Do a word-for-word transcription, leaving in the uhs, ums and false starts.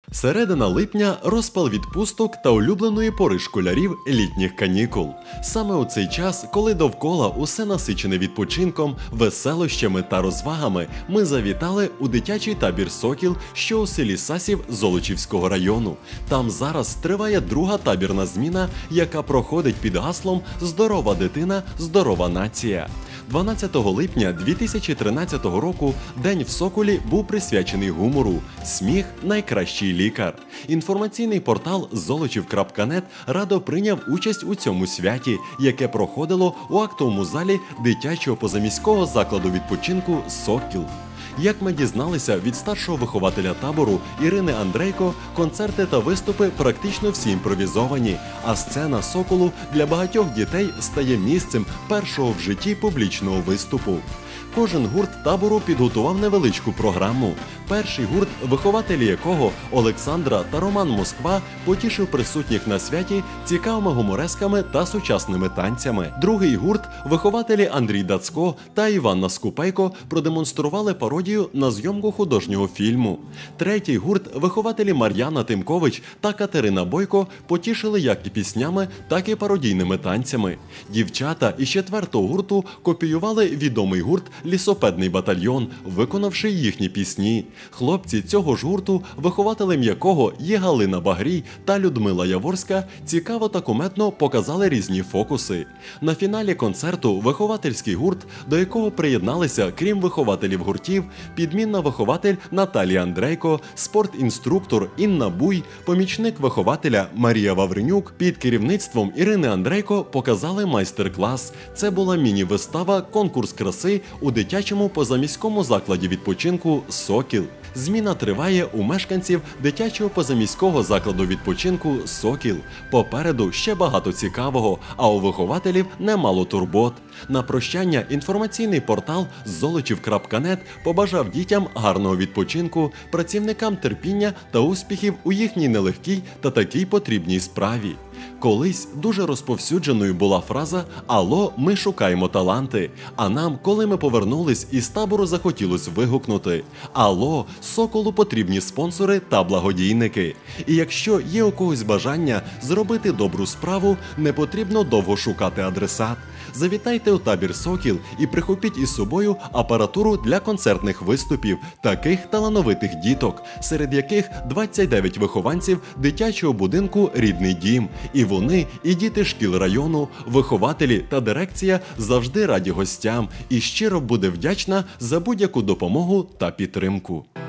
Середина липня – розпал відпусток та улюбленої пори школярів літніх канікул. Саме у цей час, коли довкола усе насичене відпочинком, веселощами та розвагами, ми завітали у дитячий табір «Сокіл», що у селі Сасів Золочівського району. Там зараз триває друга табірна зміна, яка проходить під гаслом «Здорова дитина – здорова нація». дванадцятого липня дві тисячі тринадцятого року День в Соколі був присвячений гумору. Сміх – найкращий лікар. Інформаційний портал золочів крапка нет радо прийняв участь у цьому святі, яке проходило у актовому залі дитячого позаміського закладу відпочинку «Сокіл». Як ми дізналися від старшого вихователя табору Ірини Андрейко, концерти та виступи практично всі імпровізовані, а сцена «Соколу» для багатьох дітей стає місцем першого в житті публічного виступу. Кожен гурт табору підготував невеличку програму. Перший гурт, вихователі якого Олександра та Роман Москва, потішив присутніх на святі цікавими гуморесками та сучасними танцями. Другий гурт, вихователі Андрій Дацько та Іванна Скупейко, продемонстрували пародію на зйомку художнього фільму. Третій гурт, вихователі Мар'яна Тимкович та Катерина Бойко, потішили як і піснями, так і пародійними танцями. Дівчата із четвертого гурту копіювали відомий гурт «Лісопедний батальйон», виконавши їхні пісні. Хлопці цього ж гурту, вихователем якого є Галина Багрій та Людмила Яворська, цікаво та кумедно показали різні фокуси. На фіналі концерту виховательський гурт, до якого приєдналися, крім вихователів гуртів, підмінна вихователь Наталія Андрейко, спортінструктор Інна Буй, помічник вихователя Марія Вавренюк, під керівництвом Ірини Андрейко показали майстер-клас. Це була міні-вистава «Конкурс краси» у дитячому позаміському закладі відпочинку «Сокіл». Зміна триває у мешканців дитячого позаміського закладу відпочинку «Сокіл». Попереду ще багато цікавого, а у вихователів немало турбот. На прощання інформаційний портал золочів крапка нет побажав дітям гарного відпочинку, працівникам терпіння та успіхів у їхній нелегкій та такій потрібній справі. Колись дуже розповсюдженою була фраза «Алло, ми шукаємо таланти», а нам, коли ми повернулись із табору, захотілось вигукнути «Алло, Соколу потрібні спонсори та благодійники». І якщо є у когось бажання зробити добру справу, не потрібно довго шукати адресат. Завітайте у табір «Сокіл» і прихопіть із собою апаратуру для концертних виступів таких талановитих діток, серед яких двадцять дев'ять вихованців дитячого будинку «Рідний дім». І вони, і діти шкіл району, вихователі та дирекція завжди раді гостям і щиро буде вдячна за будь-яку допомогу та підтримку.